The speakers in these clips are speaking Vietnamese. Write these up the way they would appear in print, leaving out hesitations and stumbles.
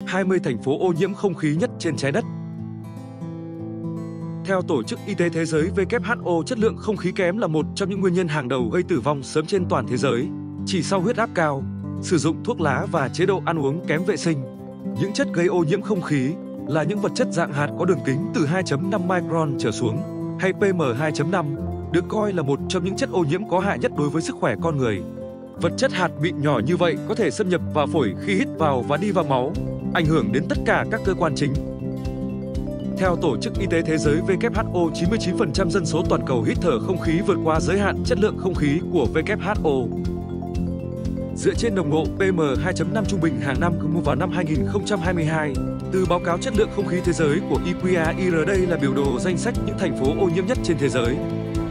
20 thành phố ô nhiễm không khí nhất trên trái đất. Theo Tổ chức Y tế Thế giới WHO, chất lượng không khí kém là một trong những nguyên nhân hàng đầu gây tử vong sớm trên toàn thế giới, chỉ sau huyết áp cao, sử dụng thuốc lá và chế độ ăn uống kém vệ sinh. Những chất gây ô nhiễm không khí là những vật chất dạng hạt có đường kính từ 2,5 micron trở xuống, hay PM2.5, được coi là một trong những chất ô nhiễm có hại nhất đối với sức khỏe con người. Vật chất hạt mịn nhỏ như vậy có thể xâm nhập vào phổi khi hít vào và đi vào máu, ảnh hưởng đến tất cả các cơ quan chính. Theo Tổ chức Y tế Thế giới WHO, 99% dân số toàn cầu hít thở không khí vượt qua giới hạn chất lượng không khí của WHO. Dựa trên nồng độ PM2.5 trung bình hàng năm vào năm 2022, từ báo cáo chất lượng không khí thế giới của EQAIR, đây là biểu đồ danh sách những thành phố ô nhiễm nhất trên thế giới.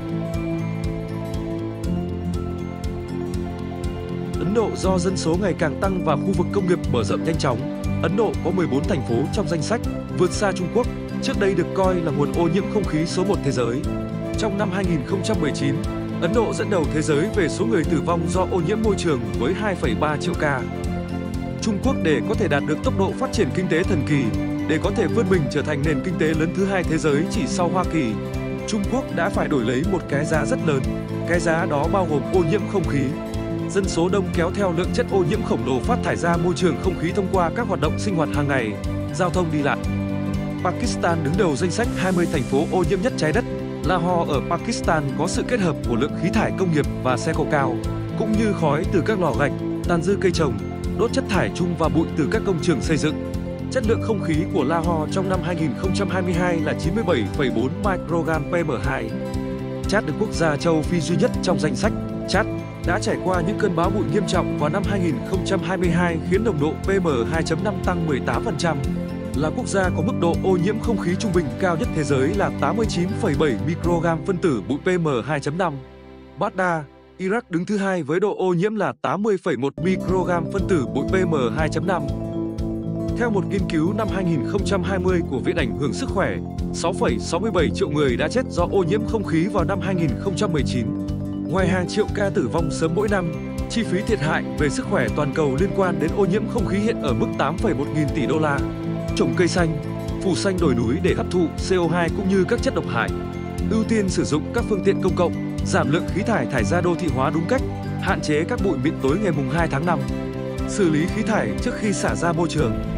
Ấn Độ do dân số ngày càng tăng và khu vực công nghiệp mở rộng nhanh chóng, Ấn Độ có 14 thành phố trong danh sách, vượt xa Trung Quốc, trước đây được coi là nguồn ô nhiễm không khí số 1 thế giới. Trong năm 2019, Ấn Độ dẫn đầu thế giới về số người tử vong do ô nhiễm môi trường với 2,3 triệu ca. Trung Quốc, để có thể đạt được tốc độ phát triển kinh tế thần kỳ, để có thể vươn mình trở thành nền kinh tế lớn thứ hai thế giới chỉ sau Hoa Kỳ, Trung Quốc đã phải đổi lấy một cái giá rất lớn. Cái giá đó bao gồm ô nhiễm không khí. Dân số đông kéo theo lượng chất ô nhiễm khổng lồ phát thải ra môi trường không khí thông qua các hoạt động sinh hoạt hàng ngày, giao thông đi lại. Pakistan đứng đầu danh sách 20 thành phố ô nhiễm nhất trái đất. Lahore ở Pakistan có sự kết hợp của lượng khí thải công nghiệp và xe cộ cao, cũng như khói từ các lò gạch, tàn dư cây trồng, đốt chất thải chung và bụi từ các công trường xây dựng. Chất lượng không khí của Lahore trong năm 2022 là 97,4 microgram PM2. Chad được quốc gia châu Phi duy nhất trong danh sách. Chad đã trải qua những cơn bão bụi nghiêm trọng vào năm 2022 khiến nồng độ PM2.5 tăng 18%. Là quốc gia có mức độ ô nhiễm không khí trung bình cao nhất thế giới là 89,7 microgram phân tử bụi PM2.5. Baghdad, Iraq đứng thứ hai với độ ô nhiễm là 80,1 microgram phân tử bụi PM2.5. Theo một nghiên cứu năm 2020 của Viện Ảnh hưởng sức khỏe, 6,67 triệu người đã chết do ô nhiễm không khí vào năm 2019. Ngoài hàng triệu ca tử vong sớm mỗi năm, chi phí thiệt hại về sức khỏe toàn cầu liên quan đến ô nhiễm không khí hiện ở mức 8,1 nghìn tỷ đô la. Trồng cây xanh, phủ xanh đồi núi để hấp thụ CO2 cũng như các chất độc hại. Ưu tiên sử dụng các phương tiện công cộng, giảm lượng khí thải thải ra đô thị hóa đúng cách, hạn chế các bụi mịn tối ngày 2 tháng 5. Xử lý khí thải trước khi xả ra môi trường.